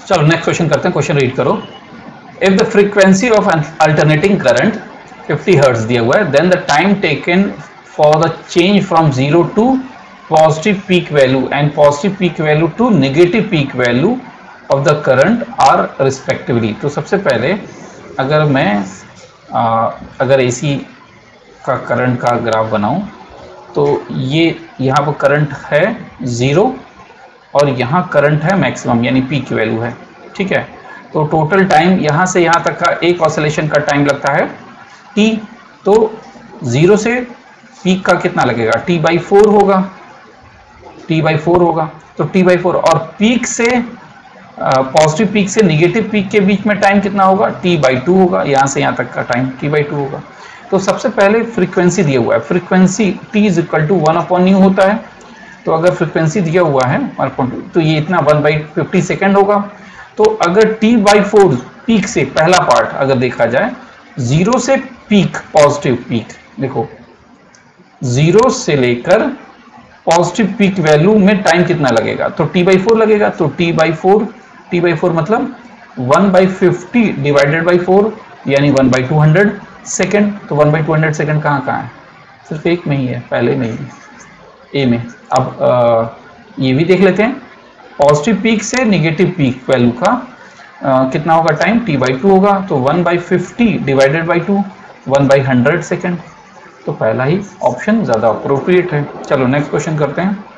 चलो next question करते हैं, क्वेश्चन रीड करो। If the frequency of alternating current 50 hertz दिया हुआ है, then the time taken for the change from 0 to positive peak value and positive peak value to negative peak value of the current are respectively. तो सबसे पहले अगर मैं अगर AC का करंट का ग्राफ बनाऊं तो ये यहाँ पर करंट है 0 और यहाँ करंट है मैक्सिमम यानी पीक की वैल्यू है, ठीक है। तो टोटल टाइम यहाँ से यहाँ तक का एक ऑसिलेशन का टाइम लगता है t। तो 0 से पीक का कितना लगेगा, t/4 होगा, t/4 होगा। तो t/4 और पीक से पॉजिटिव पीक से निगेटिव पीक के बीच में टाइम कितना होगा, t/2 होगा। यहाँ से यहाँ तक का टाइम t/2 होगा। तो सबसे पहले फ्रीक्वेंसी दिया हुआ है, फ्रीक्वेंसी t = 1/μ होता है। तो अगर फ्रीक्वेंसी दिया हुआ है तो ये इतना 1/50 सेकेंड होगा। तो अगर t/4 पीक से पहला पार्ट अगर देखा जाए 0 से पीक पॉजिटिव पीक, देखो 0 से लेकर पॉजिटिव पीक वैल्यू में टाइम कितना लगेगा, तो t/4 लगेगा। तो t/4 मतलब 1/50 डिवाइडेड बाई 4 यानी 1/200 सेकेंड। तो 1/200 सेकेंड कहाँ कहाँ है, सिर्फ एक में ही है, पहले में ही ए में। अब ये भी देख लेते हैं, पॉजिटिव पीक से नेगेटिव पीक वैल्यू का कितना होगा टाइम, t/2 होगा। तो 1/50 डिवाइडेड बाई 2 1/100 सेकेंड। तो पहला ही ऑप्शन ज़्यादा अप्रोप्रिएट है। चलो नेक्स्ट क्वेश्चन करते हैं।